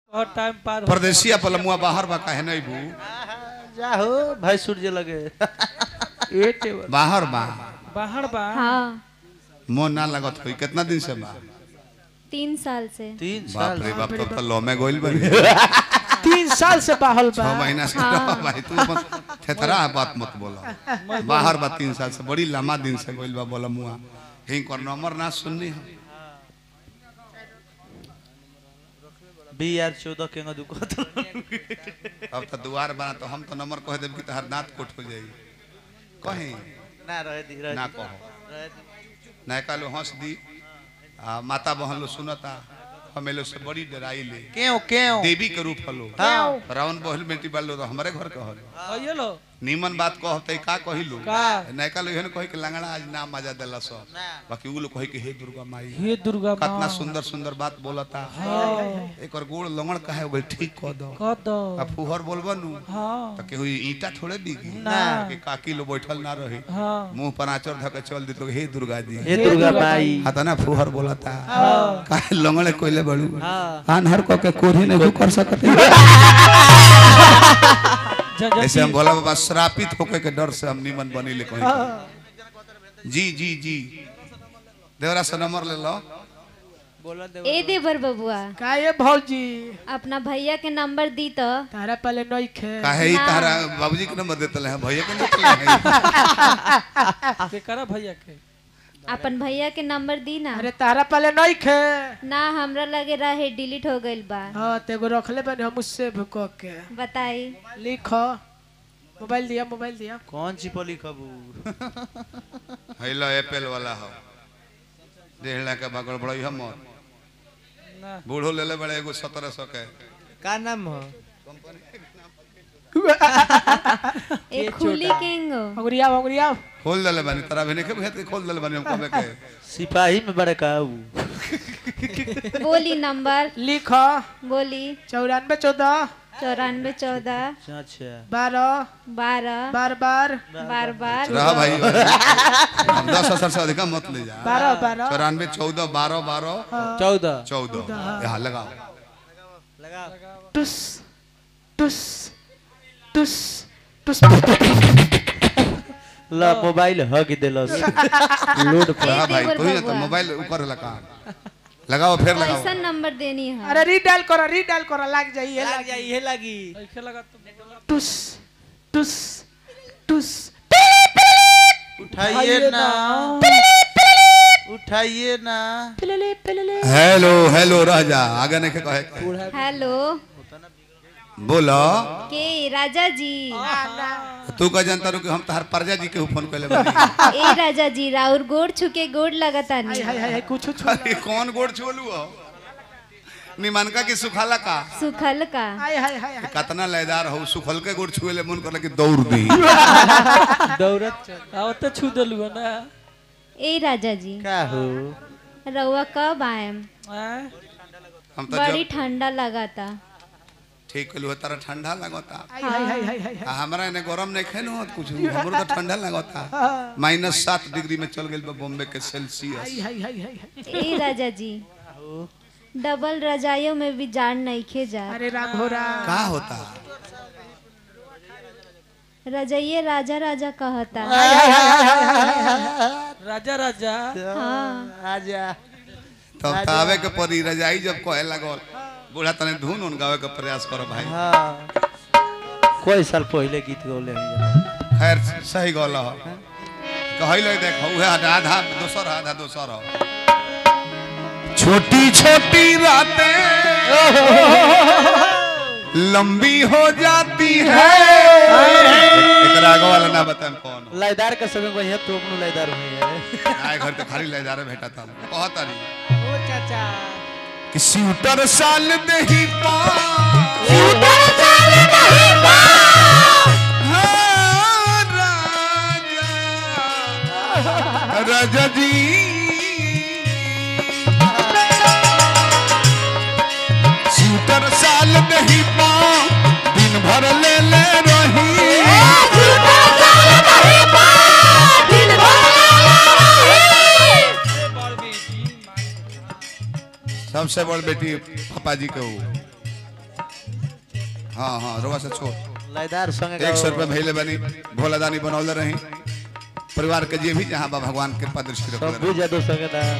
और टाइम पार परदेसिया पलमुआ बाहर बा काहे नहीं बू जाहो भाई सूर्य लगे ए टेबल बाहर बा बाहर बा हाँ मोन ना लगत होई कितना दिन से बा 3 साल से 3 बाप साल रे बाप तो लो में गोइल बनी 3 साल से बाहर बा 6 महीना से रहा भाई तू मत थेथरा बात मत बोला बाहर बा 3 साल से बड़ी लंबा दिन से गोइल बा बोला मुआ हिं कर नंबर ना सुननी है BR 14 के न दुको अब तो दुआर बना तो हम तो नंबर कह देब कि तहर दांत कोट हो जाई कहीं ना रहे दी ना कहो ना कालो हंस दी माता बहन लो सुनता हमें से बड़ी डराई ले क्यों देवी के रूप हलो हाँ। रावण बहल बेटी बालो तो हमारे घर के हलो आइए लो नीमन बात कहते का कहिलू का नैका लोग कहे कि लंगड़ा आज ना मजा देला सब बाकी उ लोग कहे कि हे दुर्गा माई हे दुर्गा कितना माँ सुंदर सुंदर बात बोलता एक और गोड़ लंगड़ काहे हो गइल ठीक कह दो कह दो आ फुहर बोलबनु हाँ त केहू ईटा थोड़े दीगी ना। कि काकी लो बैठल ना रहे हाँ मुंह पर आचर धके चल दी तो हे दुर्गा जी हे दुर्गा माई हाथा ना फुहर बोलता हाँ काहे लंगड़े कोइले बड़ू हां कानहर को के कोढ़ी नहीं कर सकते ऐसे हम भोला बाबा श्रापित होके के डर से हम निमन बनी ले कहीं जी जी जी देवरा से नंबर ले लो बोला दे ए देवर बबुआ का ये भौजी अपना भैया के नंबर दी तो तारा पहले नहीं खे काहे ही तारा बाबूजी के नंबर देते हैं भैया के नहीं है के करा भैया के अपन भैया के नंबर दी ना अरे तारा पहले नहीं खे ना हमरा लगे रहे डिलीट हो गइल बा हाँ तेगो रखले बने हम उससे भुको के बताई लिखो मोबाइल दिया कौन सी पली खबू हेलो एप्पल वाला हो देहला के बगड़ बड़ई हम ना बूढ़ो ले ले बड़े एगो 1700 के का नाम हो एक खुली किंगो अंगुरिया खोल दले बनी तरा भी नहीं के भेत खोल दले बनी हम कबे के सिपाही में बड़े काऊ बोली नंबर लिखो बोली 9414 9414 अच्छा 12 12 बार बार रहा भाई 10,000 से अधिक मत ले जा 12 94 14 12 12 14 14 यहाँ लगाओ लगा टुस टुस टुस टुस ला मोबाइल हग देलस लोड पर रहा भाई देवर तू ही तो बबुआ। मोबाइल ऊपर लगा लगाओ फिर लगाओ कैसा नंबर देनी है अरे रीडायल करो लग जाइए ये लगी ऐसे लगा तो टुस टुस टुस उठाइए ना उठाइए ना पिलले हेलो हेलो राजा आगे नहीं के कहे हेलो बोलो के राजा जी तू का जानता रू कि हम तहार परजा जी के फोन कर ले बानी ए राजा जी राउर गोड़ छुके गोड़ लगता नहीं हाय कुछ अरे कौन गोड़ छोलू हो निमनका की सुखाला का सुखल का हाय कितना लयदार हो सुखल के गोड़ छुएले मन करला कि दौड़ दी दौड़त आवते छू देलु है ना ए राजा जी का हो रउआ कब आएम हैं? हम तो बड़ी जब ठंडा लगाता ठीक कलू तारा ठंडा लगता हाय आ हमरा ने गरम नहीं खेनो कुछ हमरो तो ठंडा लगता -7 डिग्री में चल गेल बा बॉम्बे के सेल्सियस हाय ए राजा जी डबल रजाइयों में भी जान नहीं खे जा अरे राम घोरा का होता रजाइये राजा राजा कहता राजा हाँ आजा तब तावे के परी रजाई जब कहे लगल बूढ़ा तने धुन उन गावे का प्रयास करो भाई हाँ कोई साल पहले गीत गौले हैं खैर सही गल हो कहलो देख उहे आधा दोसर हो छोटी छोटी रातें लंबी हो जाती है एक रागो वाला ना बताएं कौन हो। लयदार का संग वही है तो अपनो लयदार हुई है आए घर तो खाली लयदारे भेटा था कहता नहीं ओ चाचा कि स्यूटर साल दही पा हाँ, राजा जी स्यूटर साल दही पा दिन भर ले रही सबसे बड़ बेटी पापा जी के हो हाँ हाँ रोवा से छोड़ लयदार संगे 100 रुपया भेले बनी भोला दानी बनौले रही परिवार के जे भी जहाँ बा भगवान कृपा दृष्टि रखले सब बुझा दो संगे दा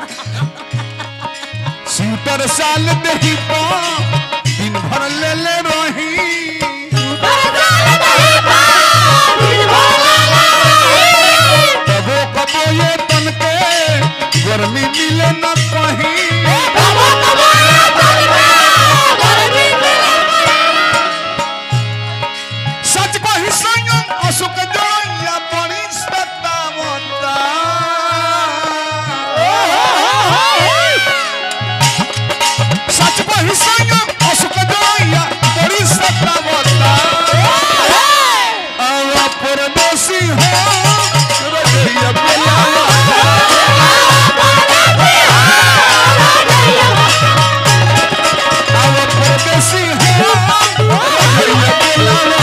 सीतर साल देही पा दिन भर ले ले रही कबो कबो ये तन के गर्मी मिले न कहीं सच को ही संयम असुख जोया बड़ी सतावता सच को ही संयम असुख जोया बड़ी सतावता आवा परदेसी हो रजैया बुलावा आवा परदेसी हो रजैया बुलावा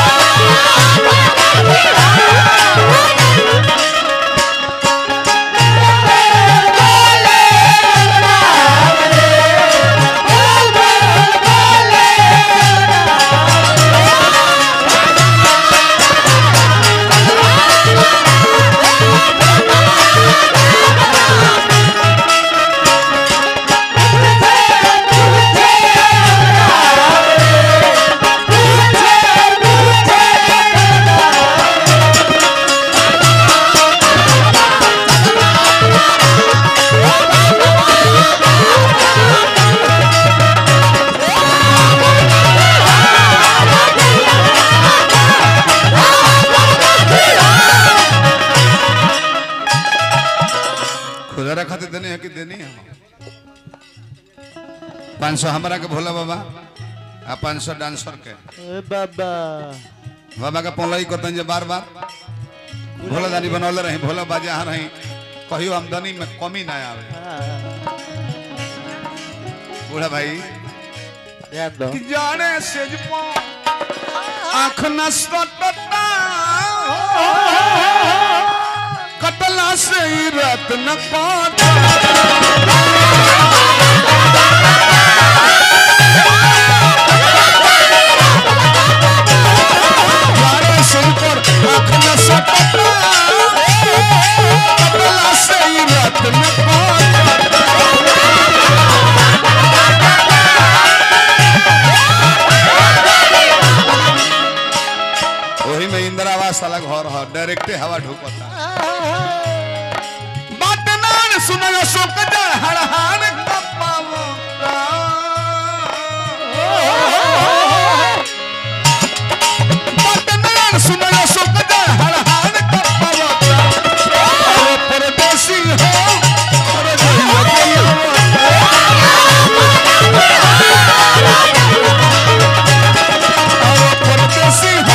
खुदरा खाते देने है कि देनी है 500 हमारा के भोला बाबा आ 500 डांसर के ए बाबा बाबा का पोलाई करतन जे बार बार भोला दानी बनौले रही भोला बाजे आ रही कहियो आमदनी में कमी ना आवे बूढ़ा भाई ध्यान दो कि जाने से आँख न सटता कटला से ही रात न काटा जाने से पर आँख न सटता कटला से ही रात न काटा वही में इंदिरा आवास वाला घर है डायरेक्टे हवा ढुकता बात नान सुनो सुख जा हड़हान कपावता बात नान सुनो सुख जा हड़हान कपावता अरे परदेसी हो अरे जहिया अरे परदेसी हो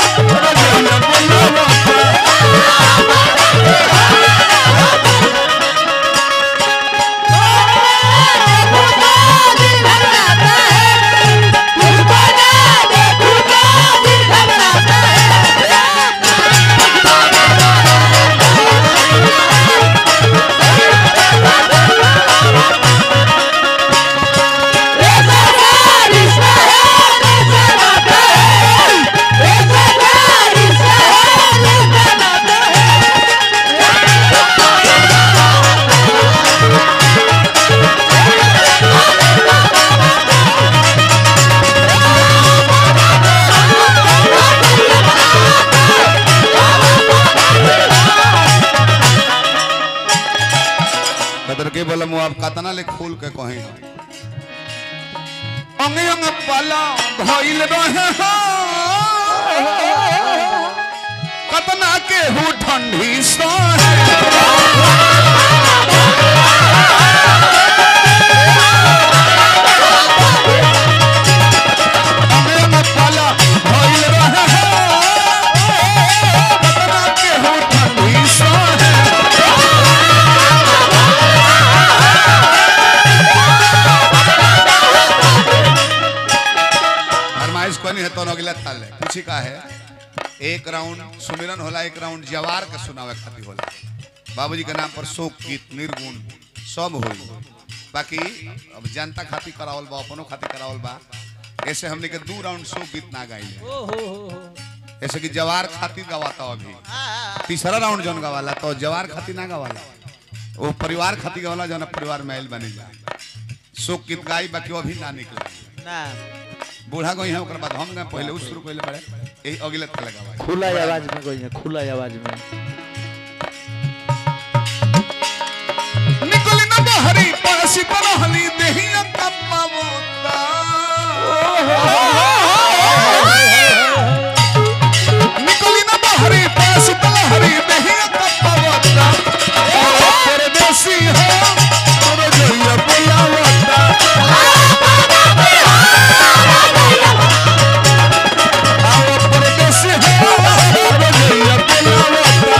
के बोला मुँह आप कतना ले खोल के कहे अंग अंग पाला भइल रहे हो कतना के हु ठंडी सो अंग अंग पाला भइल रहे हो कतना के हु ठंडी सो नहीं है तो अगला थाल है पूछी का है एक राउंड सुमिरन होला एक राउंड जवार के सुनावे खातिर होला बाबूजी के नाम पर शोक गीत निर्गुण सब होई बाकी अब जनता खातिर करावल बा अपनो खातिर करावल बा ऐसे हमने के 2 राउंड शो गीत ना गाई ओ हो ऐसे कि जवार खातिर गवाता अभी तीसरा राउंड जौन गवाला तो जवार खातिर ना गवाला वो परिवार खातिर गवाला जौन परिवार में आइल बनी जा शोक गीत गाई बाकी अभी ना निकला ना बूढ़ा गई है ओकर बाद हम ना पहले उस शुरू कइले बड़े यही अगले तक लगावा खुला आवाज में कोई है खुला आवाज में निकल ना बहरी पासी बनहली देहिया कप्पा मोता निकल ना बहरी पासी बनहली देहिया कप्पा मोता परदेसी हो तोरे जइया बोलावता आओ परदेसी हो तोरे जइया बोलावता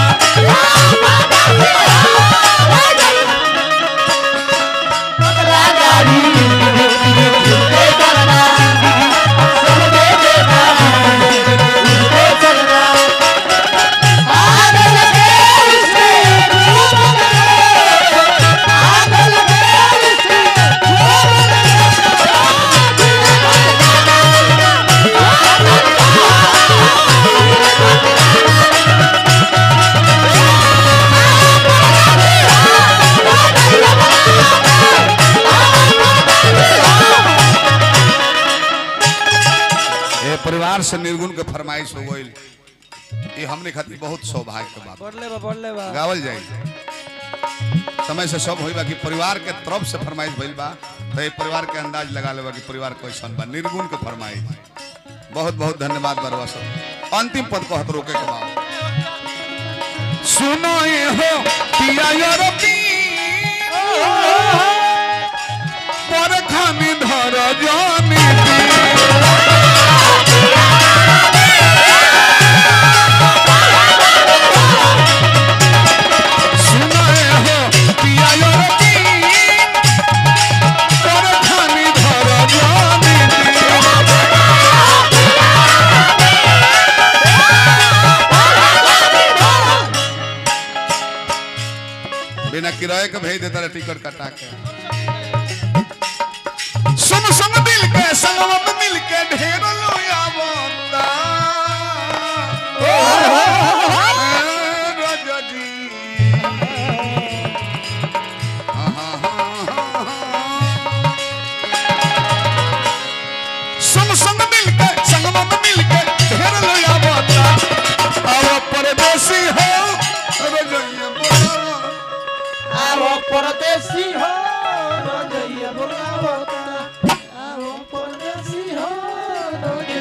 परिवार से निर्गुण के फरमाइश हो गई ये हमने खातिर बहुत सौभाग्य के बात बढ़ले बा गावल जाए समय से सब होई बा कि परिवार के तरफ से फरमाइश भइल बा तो ये परिवार के अंदाज लगा लेबा कि परिवार कैसन बा निर्गुण के फरमाइश बहुत बहुत धन्यवाद बरवा सब अंतिम पद को हत रोके के बाद सुनो ये हो पिया यार पर खानी धर जानी बिना किराए का भेज देता टिकट कटा के सुन सुन दिल के संगम मिल के ढेर लोया बोता राजा जी सुन सुन दिल के संगम मिल के ढेर लोया बोता आओ परदेसी हो रजैया बोला आओ परदेसी हो रजैया बोलावता आओ परदेसी हो